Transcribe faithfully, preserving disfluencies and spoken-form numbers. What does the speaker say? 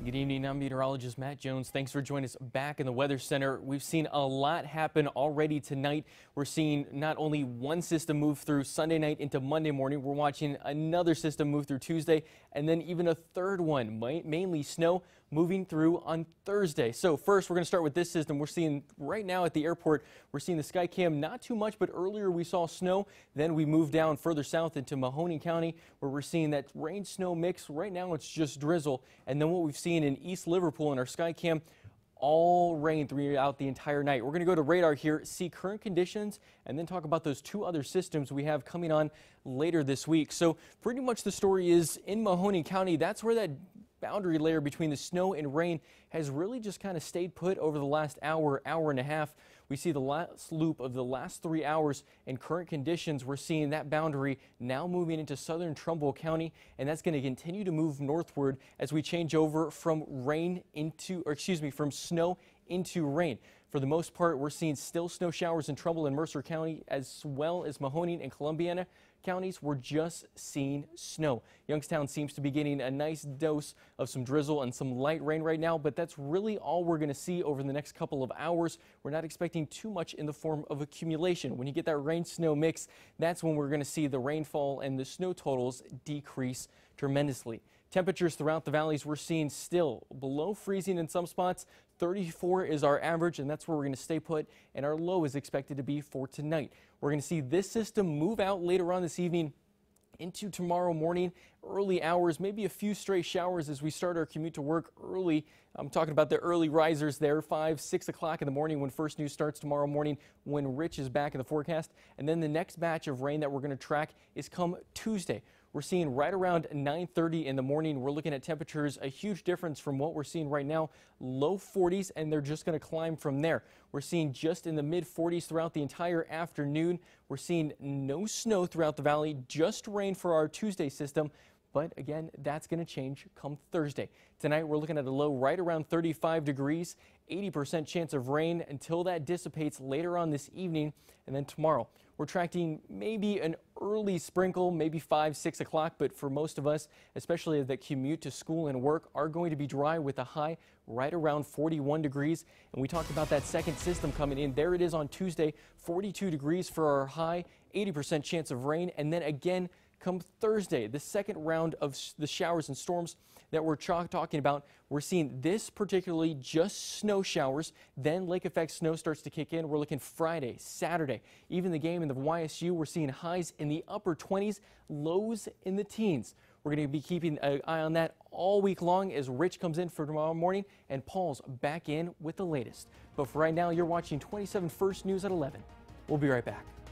Good evening, I'm meteorologist Matt Jones. Thanks for joining us back in the Weather Center. We've seen a lot happen already tonight. We're seeing not only one system move through Sunday night into Monday morning, we're watching another system move through Tuesday, and then even a third one, mainly snow, moving through on Thursday. So first, we're going to start with this system. We're seeing right now at the airport, we're seeing the Skycam not too much, but earlier we saw snow. Then we moved down further south into Mahoning County, where we're seeing that rain-snow mix. Right now, it's just drizzle. And then what we've seen in East Liverpool in our Skycam, all rain throughout the entire night. We're going to go to radar here, see current conditions, and then talk about those two other systems we have coming on later this week. So pretty much the story is in Mahoning County, that's where that boundary layer between the snow and rain has really just kind of stayed put over the last hour, hour and a half. We see the last loop of the last three hours in current conditions. We're seeing that boundary now moving into southern Trumbull County, and that's going to continue to move northward as we change over from rain into, or excuse me, from snow into rain. For the most part, we're seeing still snow showers in Trumbull and Mercer County, as well as Mahoning and Columbiana counties. We're just seeing snow. Youngstown seems to be getting a nice dose of some drizzle and some light rain right now, but that's really all we're going to see over the next couple of hours. We're not expecting too much in the form of accumulation. When you get that rain-snow mix, that's when we're going to see the rainfall and the snow totals decrease tremendously. Temperatures throughout the valleys, we're seeing still below freezing in some spots. thirty-four is our average, and that's where we're going to stay put, and our low is expected to be for tonight. We're going to see this system move out later on this evening into tomorrow morning, early hours, maybe a few stray showers as we start our commute to work early. I'm talking about the early risers there, five, six o'clock in the morning when First News starts tomorrow morning, when Rich is back in the forecast. And then the next batch of rain that we're going to track is come Tuesday. We're seeing right around nine thirty in the morning. We're looking at temperatures, a huge difference from what we're seeing right now, low forties, and they're just going to climb from there. We're seeing just in the mid forties throughout the entire afternoon. We're seeing no snow throughout the valley, just rain for our Tuesday system. But again, that's going to change come Thursday. Tonight, we're looking at a low right around thirty-five degrees, eighty percent chance of rain until that dissipates later on this evening. And then tomorrow, we're tracking maybe an early sprinkle, maybe five, six o'clock. But for most of us, especially that commute to school and work, are going to be dry with a high right around forty-one degrees. And we talked about that second system coming in. There it is on Tuesday, forty-two degrees for our high, eighty percent chance of rain. And then again, come Thursday, the second round of the showers and storms that we're talking about, we're seeing this particularly just snow showers. Then lake effect snow starts to kick in. We're looking Friday, Saturday, even the game in the Y S U. We're seeing highs in the upper twenties, lows in the teens. We're going to be keeping an eye on that all week long as Rich comes in for tomorrow morning and Paul's back in with the latest. But for right now, you're watching twenty-seven First News at eleven. We'll be right back.